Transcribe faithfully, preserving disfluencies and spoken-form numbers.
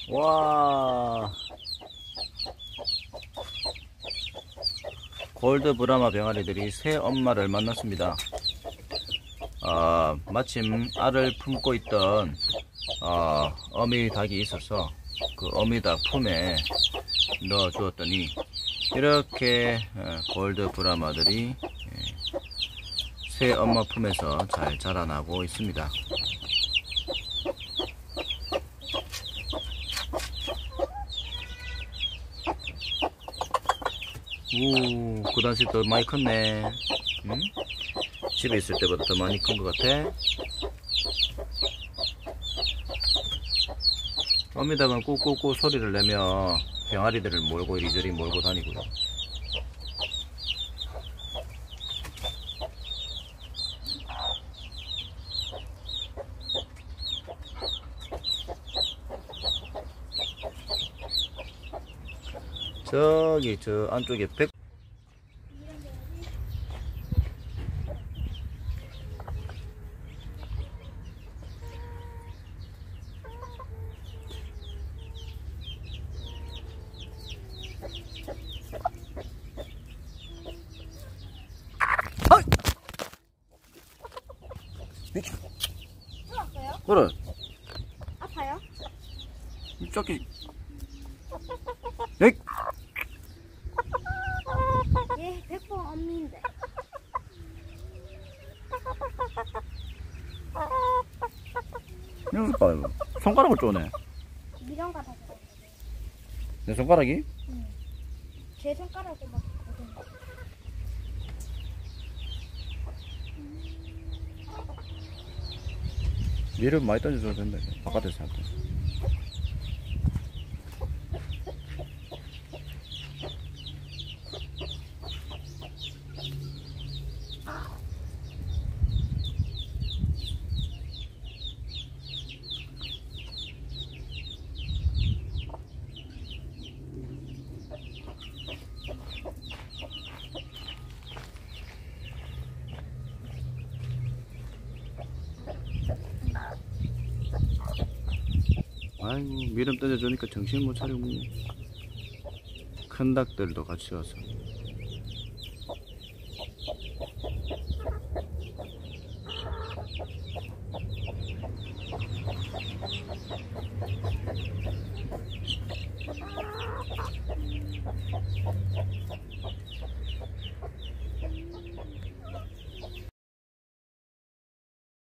와, 골드 브라마 병아리들이 새 엄마를 만났습니다. 어, 마침 알을 품고 있던 어, 어미 닭이 있어서 그 어미 닭 품에 넣어 주었더니 이렇게 골드 브라마들이 새 엄마 품에서 잘 자라나고 있습니다. 오, 그 당시 더 많이 컸네. 응? 집에 있을 때보다 더 많이 큰 것 같아. 어미닭은 꾹꾹꾹 소리를 내며 병아리들을 몰고 이리저리 몰고 다니고요. 저기 저 안쪽에 백 미쳐. 들어왔어요? 그래. 아파요? 저기. 에이. 얘 백 번 언니인데. 이거 봐, 이거. 손가락을 쪼네. 미련 같아서. 내 손가락이? 응. 제 손가락에 막 거든. 미를 많이 던져줘도 된다. 바깥에서 할 때. 아이고, 미름 던져주니까 정신 못 차리고 큰 닭들도 같이 와서